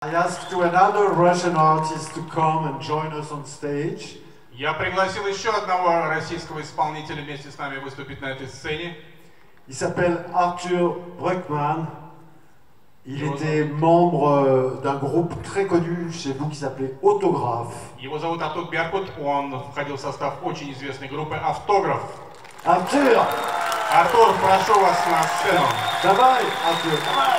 I asked to another Russian artist to come and join us on stage. Я пригласил еще одного российского исполнителя вместе с нами выступить на этой сцене. Il s'appelle Arthur Bruckmann. Il était membre d'un groupe très connu chez vous qui s'appelait Autographe. Его зовут Артур Беркут, он входил в состав очень известной группы «Автограф». Arthur! Артур, прошу вас на сцену. Давай, Arthur, давай!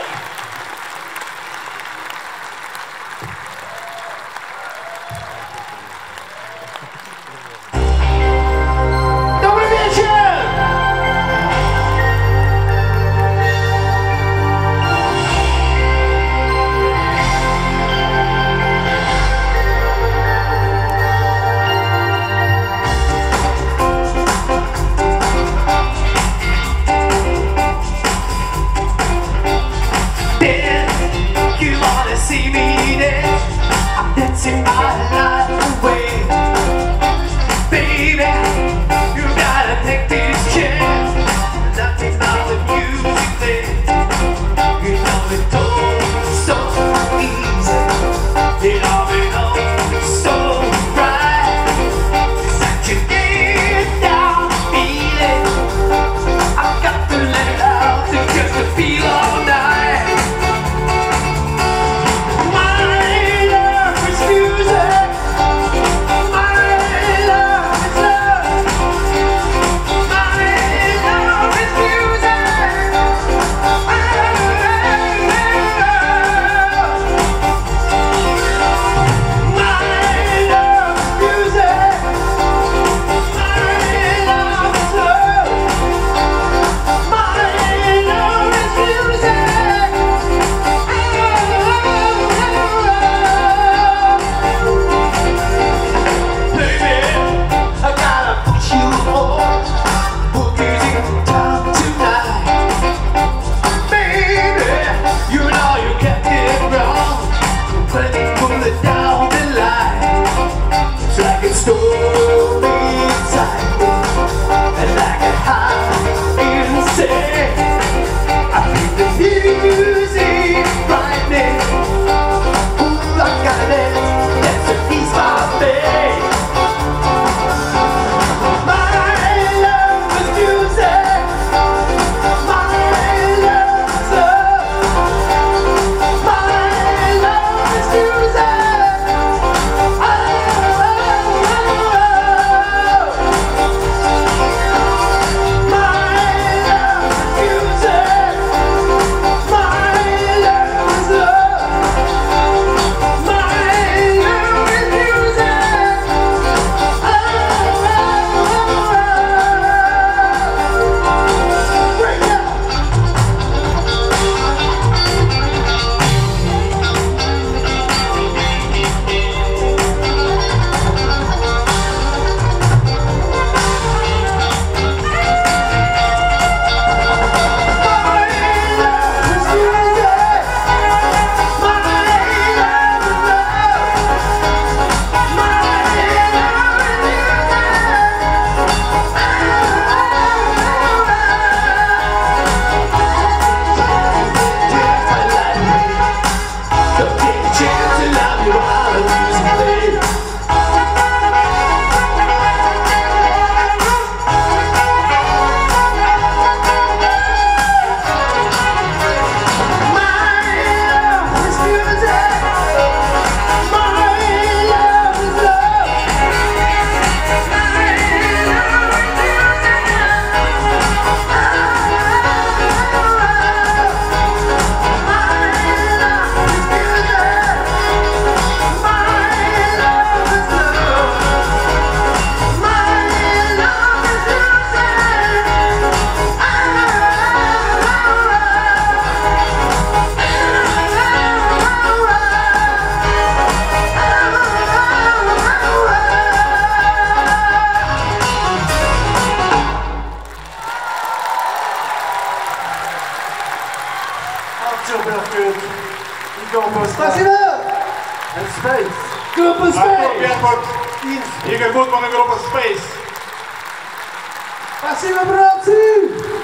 SpAce. Группа SpAce. Игорь Гудман и группа SpAce. Спасибо, братцы!